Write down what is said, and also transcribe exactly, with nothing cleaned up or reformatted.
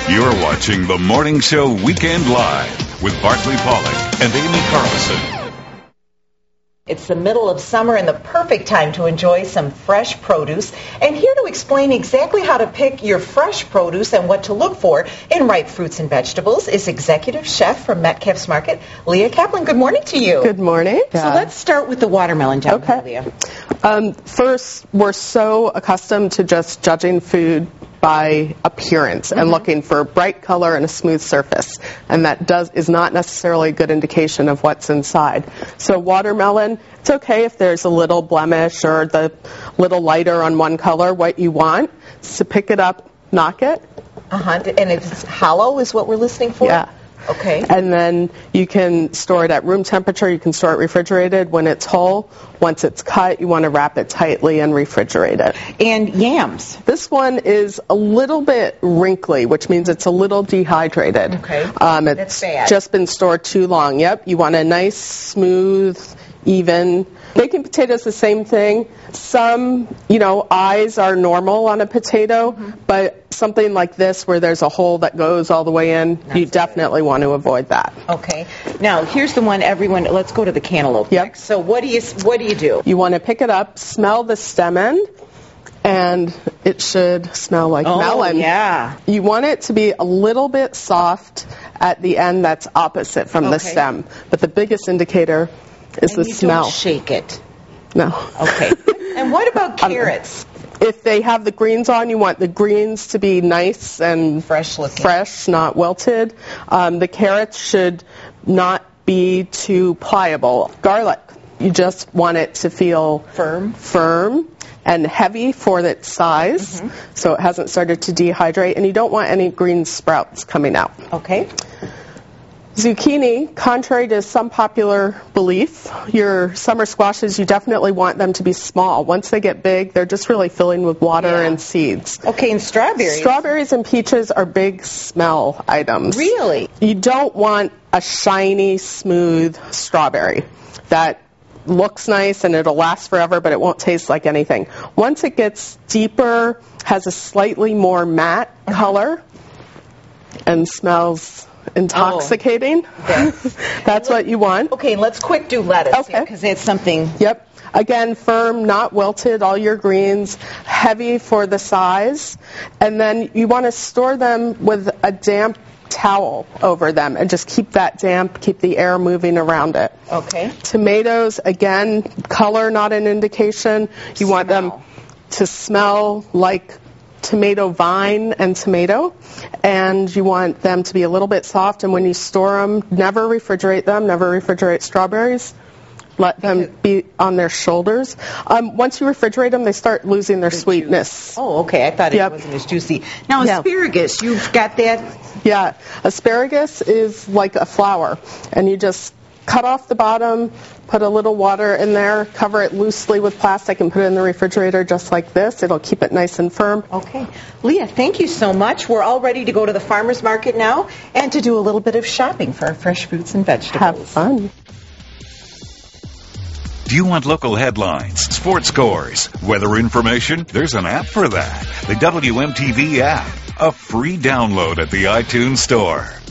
You're watching the Morning Show Weekend Live with Barclay Pollock and Amy Carlson. It's the middle of summer and the perfect time to enjoy some fresh produce. And here to explain exactly how to pick your fresh produce and what to look for in ripe fruits and vegetables is Executive Chef from Metcalfe's Market, Leah Kaplan. Good morning to you. Good morning. So Yeah. let's start with the watermelon down Okay. here, Leah. Um, first, we're so accustomed to just judging food by appearance and Mm-hmm. looking for bright color and a smooth surface, and that does is not necessarily a good indication of what's inside. So watermelon, it's okay if there's a little blemish or the little lighter on one color. What you want is to pick it up, knock it. Uh-huh. And it's hollow is what we're listening for? Yeah. Okay. And then you can store it at room temperature. You can store it refrigerated when it's whole. Once it's cut, you want to wrap it tightly and refrigerate it. And yams. This one is a little bit wrinkly, which means it's a little dehydrated. Okay. Um, it's That's bad. just been stored too long. Yep. You want a nice, smooth, even. Baking potatoes, the same thing. Some, you know, eyes are normal on a potato, mm-hmm. but something like this where there's a hole that goes all the way in, Not you so definitely good. want to avoid that. Okay. Now, here's the one everyone, let's go to the cantaloupe Yep. next. So what do you what do you do? You want to pick it up, smell the stem end, and it should smell like Oh, melon. yeah. You want it to be a little bit soft at the end that's opposite from the Okay. stem. But the biggest indicator is And the you smell. don't shake it. No. Okay. And what about carrots? If they have the greens on, you want the greens to be nice and Fresh looking. fresh, not wilted. Um, the carrots should not be too pliable. Garlic, you just want it to feel Firm. firm and heavy for its size, Mm-hmm. so it hasn't started to dehydrate, and you don't want any green sprouts coming out. Okay. Zucchini, contrary to some popular belief, your summer squashes, you definitely want them to be small. Once they get big, they're just really filling with water Yeah. and seeds. Okay, and strawberries. Strawberries and peaches are big smell items. Really? You don't want a shiny, smooth strawberry that looks nice and it'll last forever, but it won't taste like anything. Once it gets deeper, has a slightly more matte Uh-huh. color, and smells intoxicating, That's, that's what you want. okay, let's quick do lettuce. Okay. Because it's something. Yep. Again, firm, not wilted, all your greens, heavy for the size. And then you want to store them with a damp towel over them and just keep that damp, keep the air moving around it. Okay. Tomatoes, again, color not an indication. You want them Smell. to smell like tomato vine and tomato, and you want them to be a little bit soft, and when you store them, never refrigerate them, never refrigerate strawberries. Let them be on their shoulders. Um, once you refrigerate them, they start losing their sweetness. Oh, okay. I thought it Yep. wasn't as juicy. Now, Yeah. asparagus, you've got that. Yeah, asparagus is like a flower, and you just cut off the bottom, put a little water in there, cover it loosely with plastic, and put it in the refrigerator just like this. It'll keep it nice and firm. Okay. Leah, thank you so much. We're all ready to go to the farmer's market now and to do a little bit of shopping for our fresh fruits and vegetables. Have fun. Do you want local headlines, sports scores, weather information? There's an app for that. The W M T V app. A free download at the iTunes Store.